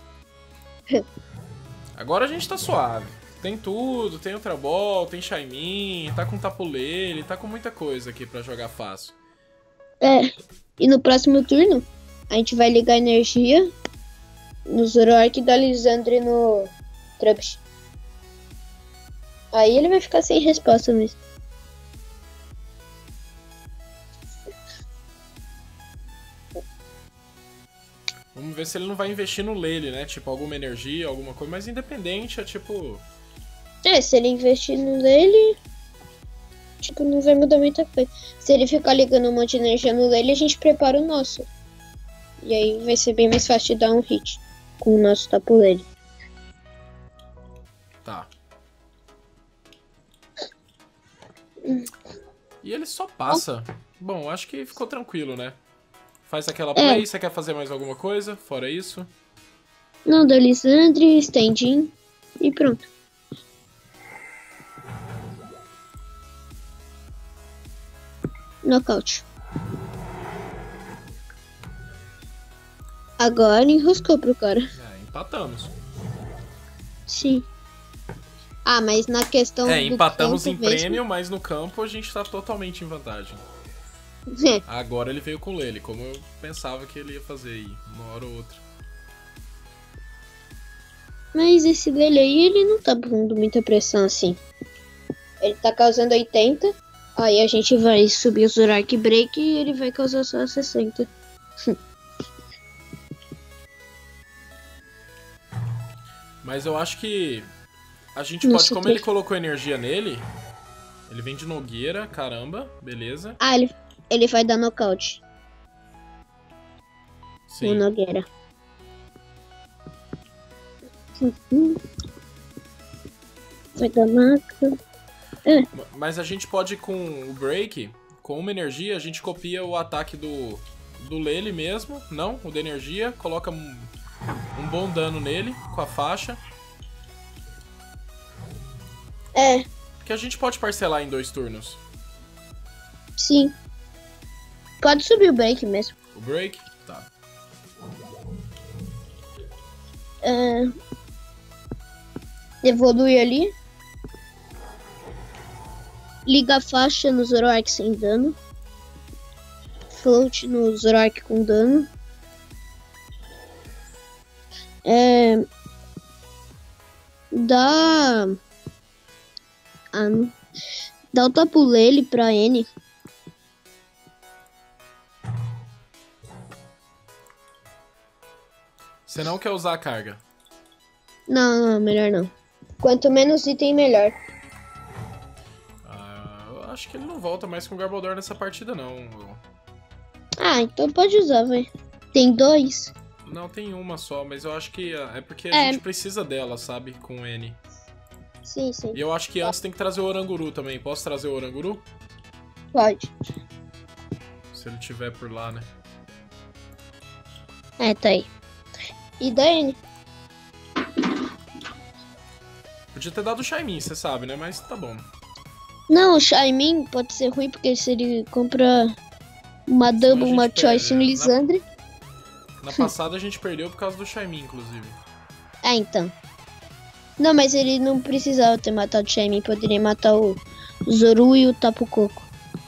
Agora a gente tá suave. Tem tudo, tem Ultra Ball, tem Shaymin, tá com Tapulele, tá com muita coisa aqui pra jogar fácil. É. E no próximo turno, a gente vai ligar energia no Zoroark e da Lisandre no Trubbish. Aí ele vai ficar sem resposta mesmo. Vamos ver se ele não vai investir no Lele, né? Tipo, alguma energia, alguma coisa. Mas independente, é tipo... É, se ele investir no dele, tipo, não vai mudar muita coisa. Se ele ficar ligando um monte de energia no dele, a gente prepara o nosso. E aí vai ser bem mais fácil de dar um hit com o nosso Tapulele. Tá. E ele só passa. Bom, acho que ficou tranquilo, né? Faz aquela play, É. você quer fazer mais alguma coisa? Fora isso? Não, da Lisandre, stand-in e pronto. Nocaute. Agora enroscou pro cara. É, empatamos. Sim. Ah, mas na questão É, do empatamos campo em mesmo- prêmio, mas no campo a gente tá totalmente em vantagem. É, Agora ele veio com o Lele, como eu pensava que ele ia fazer aí, uma hora ou outra. mas esse dele aí, ele não tá pondo muita pressão assim. Ele tá causando oitenta, aí a gente vai subir o Zorak Break e ele vai causar só sessenta. Mas eu acho que a gente Não pode, sei como que- ele colocou energia nele, ele vem de Nogueira, caramba, beleza. Ah, ele, ele vai dar nocaute no Sim. Nogueira. Vai dar maca. Mas a gente pode, com o Break, com uma energia, a gente copia o ataque do, do Lele mesmo, não, o da energia, coloca um, um bom dano nele com a faixa. É, Que a gente pode parcelar em dois turnos. sim. Pode subir o break mesmo. O Break? Tá. É, evolui ali. Liga a faixa no Zoroark sem dano. Float no Zoroark com dano. É, dá. Ah, não. Dá o Tapulele pra N. Você não quer usar a carga. Não, não, melhor não. Quanto menos item, melhor. Ah, eu acho que ele não volta mais com o Garbodor nessa partida, não. Ah, então pode usar, vai. Tem dois? Não, tem uma só, mas eu acho que é porque a É. gente precisa dela, sabe? Com o N. Sim, sim. E eu acho que antes tem que trazer o Oranguru também. Posso trazer o Oranguru? Pode. Se ele tiver por lá, né? É, tá aí. E Daiane? Podia ter dado o Shaymin, você sabe, né? Mas tá bom. Não, o Shaymin pode ser ruim, porque se ele compra uma Senão a Double, gente uma perde, Choice e um né? Lisandre. Na passada a gente perdeu por causa do Shaymin, inclusive. É, então. Não, mas ele não precisava ter matado o Shaymin. Poderia matar o Zoru e o Tapu Koko.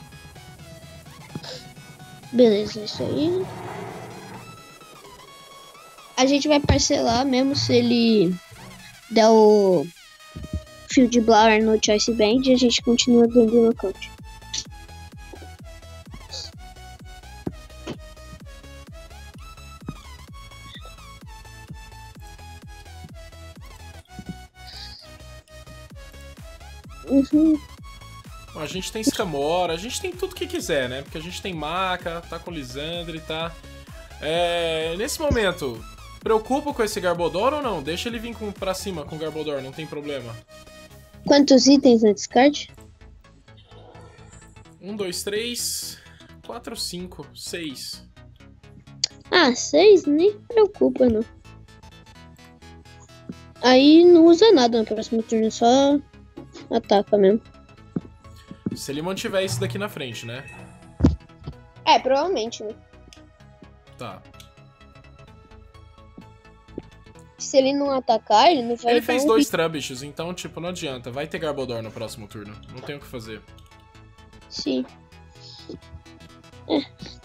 Beleza, isso aí. A gente vai parcelar, mesmo se ele der o Field Blower no Choice Band, a gente continua dando o account. Uhum. Bom, a gente tem Scamora, a gente tem tudo que quiser, né? Porque a gente tem Maca, tá com Lisandre, tá... É... Nesse momento, preocupa com esse Garbodor ou não? Deixa ele vir com, pra cima com o Garbodor, não tem problema. Quantos itens na descarte? Um, dois, três, quatro, cinco, seis. Ah, seis? Nem preocupa, não. Aí não usa nada no próximo turno, só ataca mesmo. Se ele mantiver isso daqui na frente, né? É, provavelmente, né? Tá. Se ele não atacar, ele não vai Ele dar fez um dois hit. Trubishes, então, tipo, não adianta. Vai ter Garbodor no próximo turno. Não tem o que fazer. Sim. É.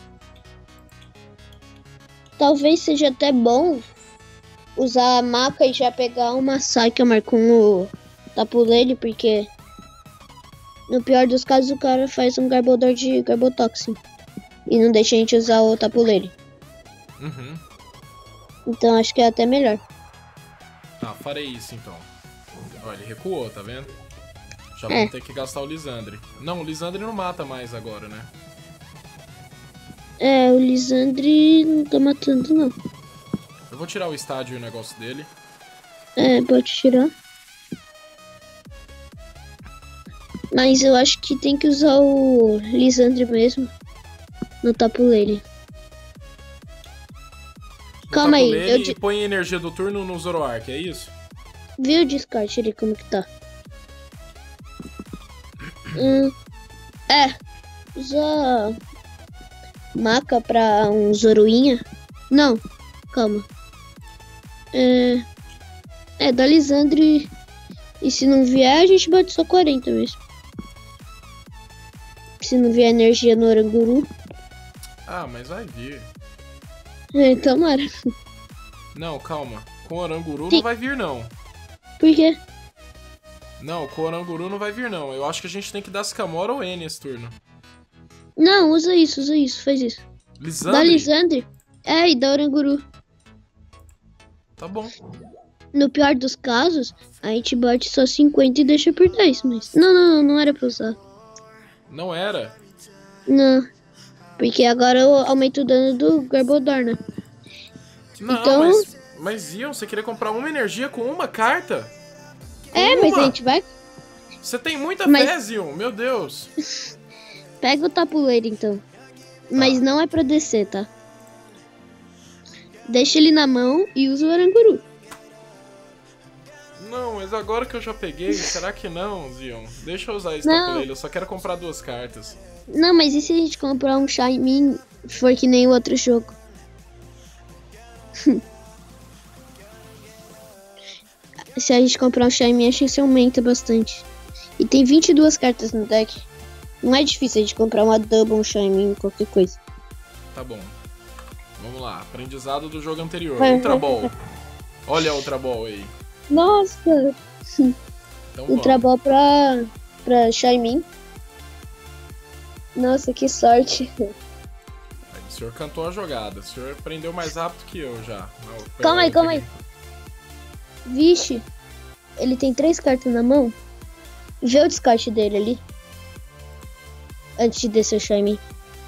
Talvez seja até bom usar a maca e já pegar uma Psychamar com o Tapuleiro, porque no pior dos casos o cara faz um Garbodor de Garbotoxin e não deixa a gente usar o Tapuleiro. Uhum. Então acho que é até melhor. Tá, farei isso então. Ó, ele recuou, tá vendo? Já É. vamos ter que gastar o Lisandre. Não, o Lisandre não mata mais agora, né? É, o Lisandre não tá matando não. Eu vou tirar o estádio e o negócio dele. É, pode tirar. Mas eu acho que tem que usar o Lisandre mesmo no Tapuleiro. Calma aí, Tapuleiro eu e de... põe a energia do turno no Zoroark, é isso? viu o descarte ali como que tá? Hum, é, usa maca pra um Zoruinha. Não, calma. É, é da Lisandre. E se não vier, a gente bate só quarenta mesmo. Se não vier energia no Oranguru. Ah, mas vai vir. É, tomara. Não, calma. Com o Oranguru Sim. não vai vir, não. Por quê? Não, com o Oranguru não vai vir, não. Eu acho que a gente tem que dar Scamora ou N esse turno. Não, usa isso, usa isso, faz isso. Lisandre? Da Lisandre? É, e da Oranguru. Tá bom. No pior dos casos, a gente bate só cinquenta e deixa por dez, mas... Não, não, não, não era pra usar. Não era. Não. Porque agora eu aumento o dano do Garbodor, né? Não, Então- mas... Mas, Ion, você queria comprar uma energia com uma carta? Com É, mas uma? a gente vai... Você tem muita Mas- fé, Zion, meu Deus. Pega o Tapuleiro, então. Mas não é pra descer, tá? Deixa ele na mão e usa o Oranguru. Não, mas agora que eu já peguei, será que não, Zion? Deixa eu usar esse Não. tapuleiro, eu só quero comprar duas cartas. Não, mas e se a gente comprar um Shaymin for que nem o outro jogo? Se a gente comprar um Shaymin, a chance aumenta bastante. E tem vinte e duas cartas no deck. Não é difícil a gente comprar uma Double, um Shaymin, qualquer coisa. Tá bom. Vamos lá, aprendizado do jogo anterior. Vai, Ultra vai. Ball. Olha a Ultra Ball aí. Nossa! Então vamos. Ultra Ball pra, pra Shaymin. Nossa, que sorte. O senhor cantou a jogada. O senhor aprendeu mais rápido que eu já. Não, Calma aí, eu calma aí. peguei. Vixe, ele tem três cartas na mão. Vê o descarte dele ali. Antes de descer o Shiny.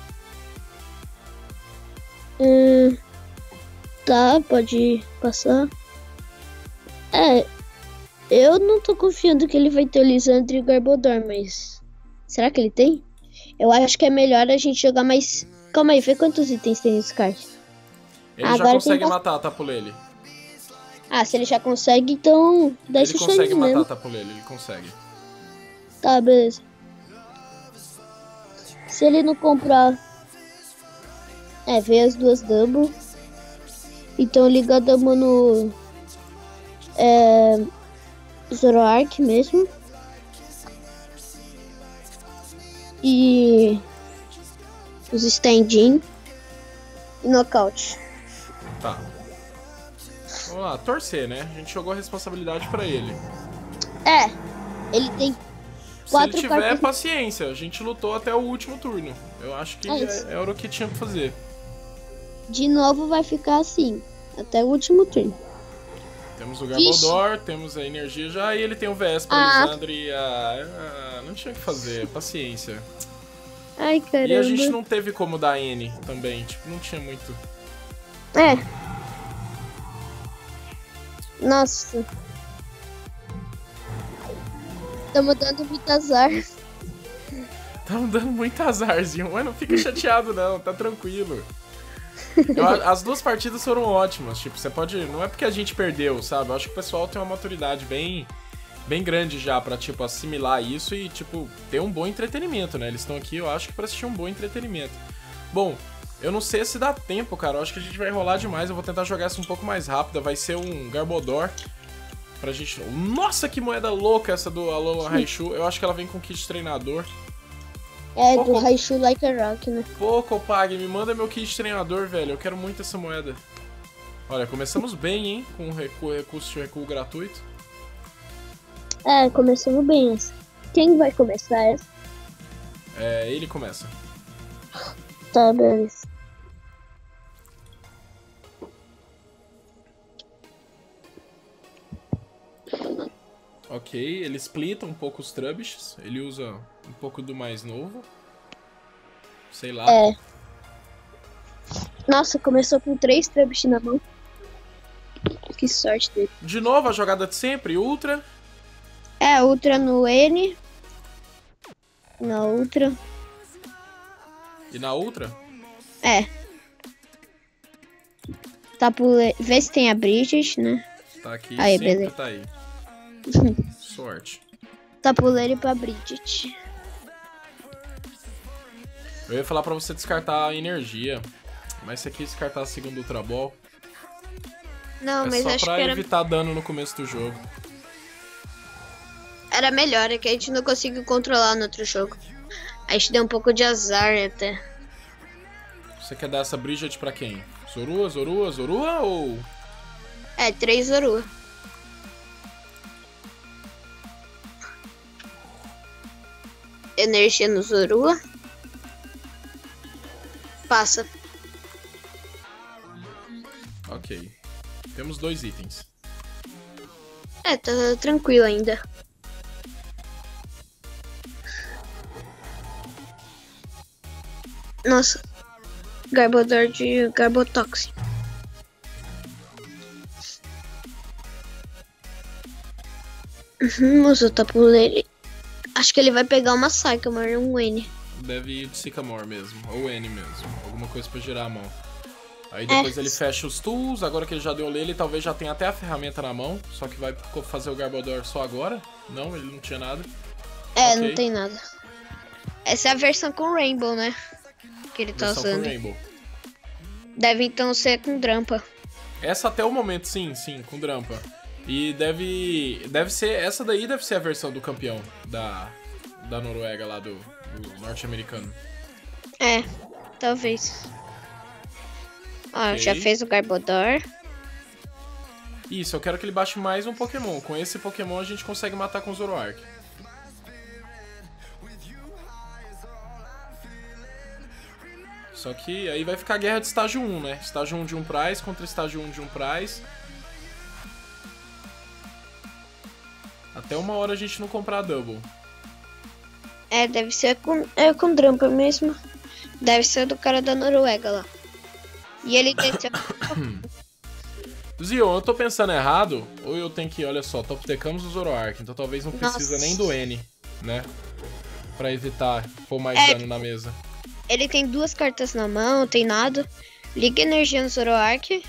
Hum, tá, pode passar. É, eu não tô confiando que ele vai ter o Lisandre e o Garbodor, mas... Será que ele tem? Eu acho que é melhor a gente jogar mais... Calma aí, vê quantos itens tem nesse card. Ele Agora já consegue tem... matar a Tapulele. Ah, se ele já consegue, então... Dá ele consegue matar mesmo. a Tapulele, ele consegue. Tá, beleza. Se ele não comprar... É, vem as duas Double. Então liga a Double no... É... Zoroark mesmo. E... Os stand-in. E nocaute. Tá. Vamos lá, torcer, né? A gente jogou a responsabilidade pra ele. É, ele tem quatro Se ele tiver cartas... paciência, a gente lutou até o último turno. Eu acho que é é era o que tinha que fazer. De novo vai ficar assim, até o último turno. Temos o Garbodor, Vixe. temos a energia já, e ele tem o V S pra ah. Lisandre. Ah, ah, não tinha o que fazer, paciência. Ai, caramba. E a gente não teve como dar N também, tipo, não tinha muito. É. Nossa. Estamos dando muito azar. Estamos dando muito azarzinho, mas não fica chateado não, tá tranquilo. Eu, as duas partidas foram ótimas, tipo, você pode... Não é porque a gente perdeu, sabe? Eu acho que o pessoal tem uma maturidade bem, bem grande já pra, tipo, assimilar isso e, tipo, ter um bom entretenimento, né? Eles estão aqui, eu acho que pra assistir um bom entretenimento. Bom, eu não sei se dá tempo, cara, eu acho que a gente vai enrolar demais, eu vou tentar jogar essa um pouco mais rápida, vai ser um Garbodor pra gente... Nossa, que moeda louca essa do Alola Raichu, eu acho que ela vem com kit treinador. É, Pô, do Raichu Like a Rock, né? Pô, Copag, me manda meu kit treinador, velho. Eu quero muito essa moeda. Olha, começamos bem, hein? Com recu recurso de recuo gratuito. É, começamos bem essa. Quem vai começar essa? É, ele começa. Tá, beleza. Ok, ele splita um pouco os Trubbish. Ele usa um pouco do mais novo. Sei lá. É. Nossa, começou com três Trubbish na mão. Que sorte dele. De novo a jogada de sempre, Ultra. É, Ultra no N. Na Ultra. E na Ultra? É. Tapule... Vê se tem a Bridget, né? Tá aqui, aí, sempre beleza. tá aí. Sorte. Tapuleiro pra Bridget. Eu ia falar pra você descartar a energia, mas você quis descartar a segunda Ultra Ball. Não, é mas só acho pra que era... evitar dano no começo do jogo. Era melhor, é que a gente não conseguiu controlar no outro jogo. A gente deu um pouco de azar até. Você quer dar essa Bridget pra quem? Zorua, Zorua, Zorua ou... É, três Zorua. Energia no Zorua. Passa. Ok. Temos dois itens. É, tá tranquilo ainda. Nossa. Garbodor de Garbotox. Uhum, usa o Tapuleiro. Acho que ele vai pegar uma Sycamore, um N. Deve ir de Sycamore mesmo, ou N mesmo. Alguma coisa pra girar a mão. Aí depois é. ele fecha os tools, agora que ele já deu o ele talvez já tenha até a ferramenta na mão. Só que vai fazer o Garbodor só agora. Não, ele não tinha nada. É, okay. Não tem nada. Essa é a versão com Rainbow, né? Que ele tá versão usando. Com Rainbow. Deve então ser com Drampa. Essa até o momento, sim, sim, com Drampa. E deve. Deve ser. Essa daí deve ser a versão do campeão da, da Noruega lá, do, do norte-americano. É, talvez. Ó, okay. Já fez o Garbodor. Isso, eu quero que ele baixe mais um Pokémon. Com esse Pokémon a gente consegue matar com o Zoroark. Só que aí vai ficar a guerra de estágio um, né? Estágio um de um Prize contra estágio um de um Prize. até uma hora a gente não comprar a Double. É, deve ser com, é, com Drampa mesmo. Deve ser do cara da Noruega lá. E ele desceu... Zion, eu tô pensando errado, ou eu tenho que, olha só, toptecamos o Zoroark, então talvez não precisa Nossa. nem do N, né? Pra evitar pôr mais É. dano na mesa. Ele tem duas cartas na mão, tem nada. Liga energia no Zoroark.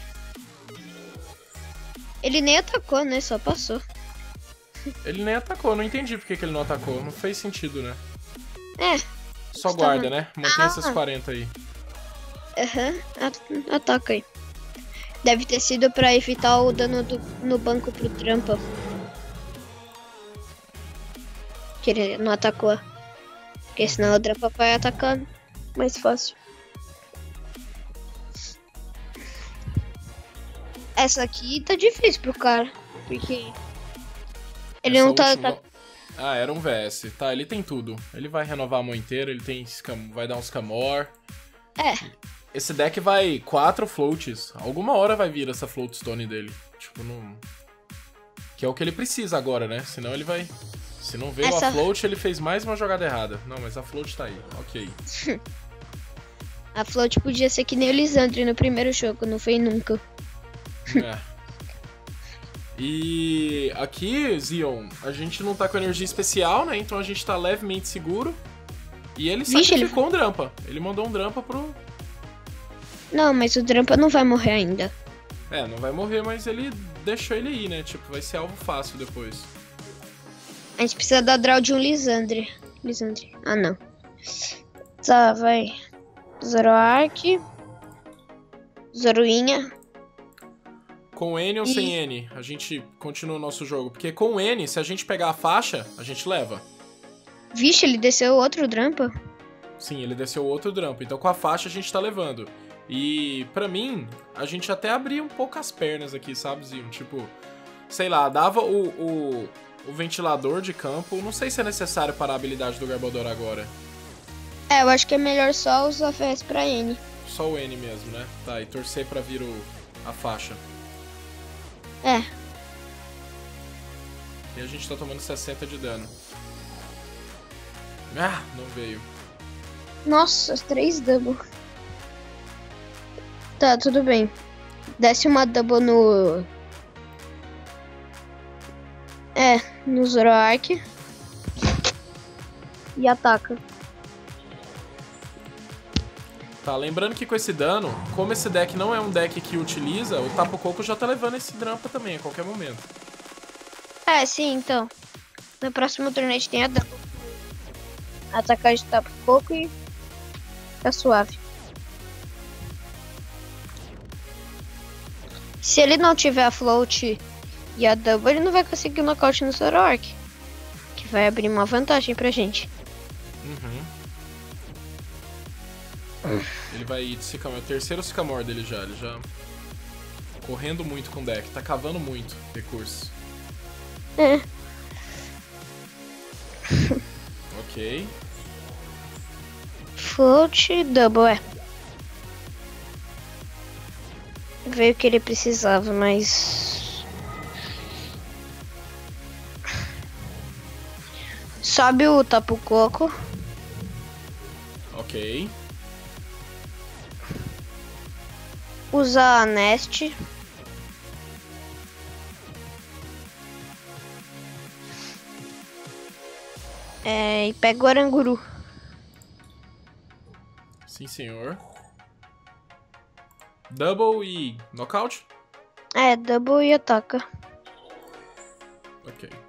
Ele nem atacou, né? Só passou. Ele nem atacou, não entendi porque que ele não atacou, não fez sentido, né? É. Só Está guarda, bom. né? Mantém Ah. essas quarenta aí. Aham, at- ataca aí. Deve ter sido pra evitar o dano do- no banco pro Drampa. Que ele não atacou. Porque senão o Drampa vai atacando. Mais fácil. Essa aqui tá difícil pro cara. Porque ele Essa não tá, última- tá- Ah, era um V S. Tá, ele tem tudo. Ele vai renovar a mão inteira, ele tem escam... vai dar uns Scamor. É, Esse deck vai quatro floats. Alguma hora vai vir essa float stone dele. Tipo, não... Que é o que ele precisa agora, né? Senão ele vai... Se não veio Essa- a float, ele fez mais uma jogada errada. Não, mas a float tá aí. Ok. a Float podia ser que nem o Lisandre no primeiro jogo, não foi nunca. É. E aqui, Zion, a gente não tá com energia especial, né? Então a gente tá levemente seguro. E ele Vixe, sacrificou um Drampa. Ele mandou um Drampa pro... Não, mas o Drampa não vai morrer ainda. É, não vai morrer, mas ele deixou ele ir, né? Tipo, vai ser alvo fácil depois. A gente precisa da draw de um Lisandre. Lisandre. Ah, não. Tá, vai. Zoroark. Zoroinha. Com N ou E- sem N, a gente continua o nosso jogo. Porque com N, se a gente pegar a faixa, a gente leva. Vixe, ele desceu outro Drampa. Sim, ele desceu outro Drampa. Então com a faixa a gente tá levando. E pra mim, a gente até abria um pouco as pernas aqui, sabe, Zion? Tipo, sei lá, dava o, o, o ventilador de campo. Não sei se é necessário para a habilidade do Garbodor agora. É, eu acho que é melhor só usar F S pra N. Só o N mesmo, né? Tá, e torcer pra vir o, a faixa. É. E a gente tá tomando sessenta de dano. Ah, não veio. Nossa, três double. Tá, tudo bem. Desce uma double no... É, no Zoroark. E ataca. Tá, lembrando que com esse dano, como esse deck não é um deck que utiliza, o Tapu Koko já tá levando esse Drampa também, a qualquer momento. É, sim, então. No próximo turno a gente tem a double. Atacar de Tapu Koko e fica suave. Se ele não tiver a float e a double, ele não vai conseguir o nocaute no Zoroark. Que vai abrir uma vantagem pra gente. Uhum. Ele vai ir de Sycamore, é o terceiro Sycamore dele já, ele já... Correndo muito com o deck, tá cavando muito recurso. É. Ok. Float double, é. Veio o que ele precisava, mas... Sobe o Tapu Koko. Ok. Usa a Nest. É, e pega o Aranguru. Sim, senhor. Double e knockout? É, double e ataca. Ok.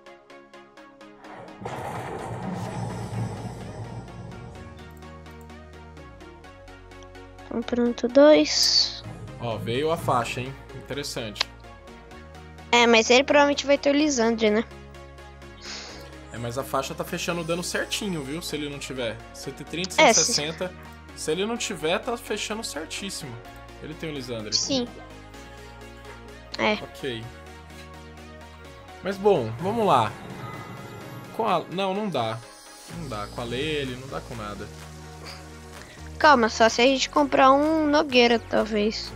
Então, pronto, dois. Ó, veio a faixa, hein? Interessante. É, mas ele provavelmente vai ter o Lisandre, né? É, mas a faixa tá fechando o dano certinho, viu? Se ele não tiver. cento e trinta, É, cento e sessenta. Se ele não tiver, tá fechando certíssimo. Ele tem o Lisandre. Sim. É. Ok. Mas bom, vamos lá. Com a... Não, não dá. Não dá. Com a Lele, não dá com nada. Calma, só se a gente comprar um Nogueira, talvez.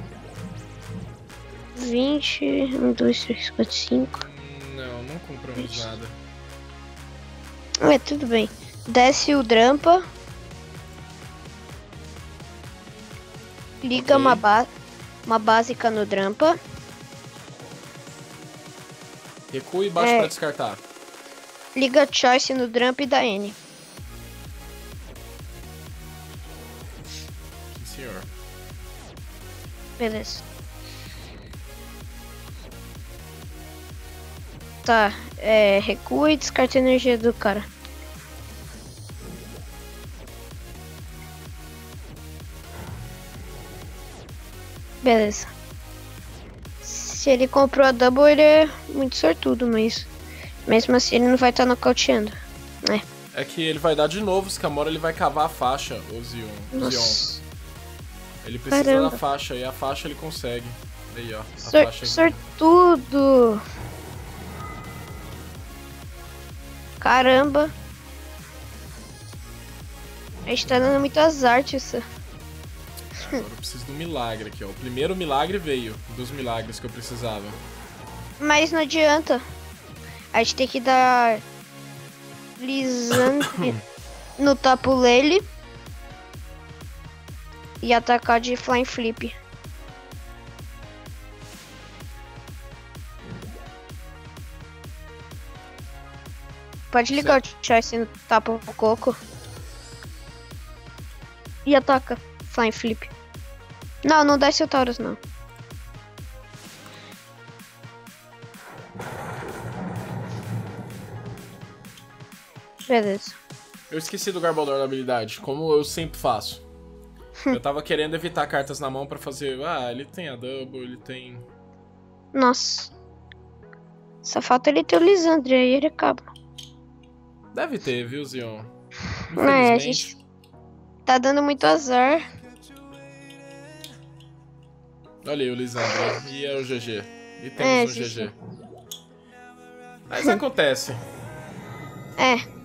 vinte, um, dois, três, quatro, cinco. Não, não compramos nada. É, tudo bem. Desce o Drampa. Liga Ok. uma, ba uma básica no Drampa. Recua e baixa É. pra descartar. Liga Choice no Drampa e dá N. Sim, senhor. Beleza. Tá, é, recua e descarta a energia do cara. Beleza. Se ele comprou a double, ele é muito sortudo, mas mesmo assim ele não vai estar nocauteando. É. É que ele vai dar de novo, se Camora ele vai cavar a faixa, o Zion. O Zion. Nossa. Ele precisa Caramba. da faixa, e a faixa ele consegue. Aí, ó. A Sor faixa. sortudo. Caramba. A gente tá dando muito azar, tissa. Agora eu preciso do milagre aqui, ó. O primeiro milagre veio, dos milagres que eu precisava. Mas não adianta. A gente tem que dar Lisandre no Tapu Lele e atacar de Flying Flip. Pode ligar o Choice no Tapu Coco e ataca Flying Flip. Não, não desce o Taurus não. Beleza. Eu esqueci do Garbodor da habilidade, como eu sempre faço. Eu tava querendo evitar cartas na mão pra fazer... Ah, ele tem a double, ele tem... Nossa. Só falta ele ter o Lisandre, aí ele acaba. Deve ter, viu, Zion? É, a Infelizmente. gente tá dando muito azar. Olha aí o Lisandro. E é o G G. E É, temos um G G. G G. Mas acontece. É,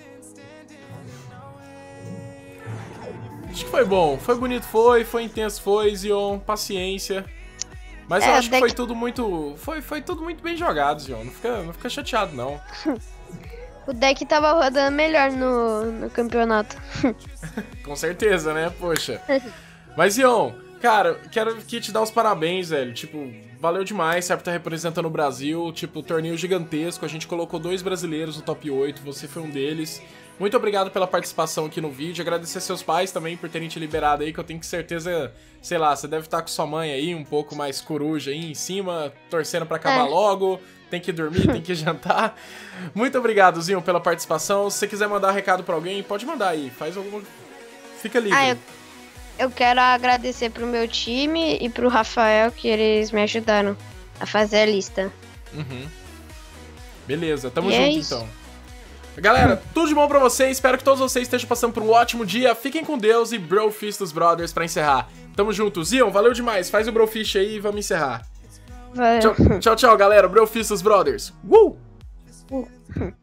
Acho que foi bom. Foi bonito, foi. Foi intenso, foi, Zion. Paciência. Mas eu É, acho que deck- foi tudo muito... Foi, foi tudo muito bem jogado, Zion. Não fica, não fica chateado, não. o deck tava rodando melhor no, no campeonato. Com certeza, né? Poxa. Mas, Zion, cara, quero aqui te dar os parabéns, velho. Tipo, valeu demais, sabe, tá representando o Brasil. Tipo, torneio gigantesco. A gente colocou dois brasileiros no top oito. Você foi um deles. Muito obrigado pela participação aqui no vídeo. Agradecer seus pais também por terem te liberado aí, que eu tenho certeza, sei lá, você deve estar com sua mãe aí, um pouco mais coruja aí em cima, torcendo pra acabar É. logo. Tem que dormir, tem que jantar. Muito obrigado, Zinho, pela participação. Se você quiser mandar recado pra alguém, pode mandar aí. Faz alguma... Fica livre. Ah, eu, eu quero agradecer pro meu time e pro Rafael, que eles me ajudaram a fazer a lista. Uhum. Beleza, tamo E é junto isso. então. Galera, tudo de bom pra vocês. Espero que todos vocês estejam passando por um ótimo dia. Fiquem com Deus e Brofist dos Brothers pra encerrar. Tamo junto. Zion, valeu demais. Faz o Brofist aí e vamos encerrar. Valeu. Tchau, tchau, tchau, galera. Brofist dos Brothers. Uh! Uh.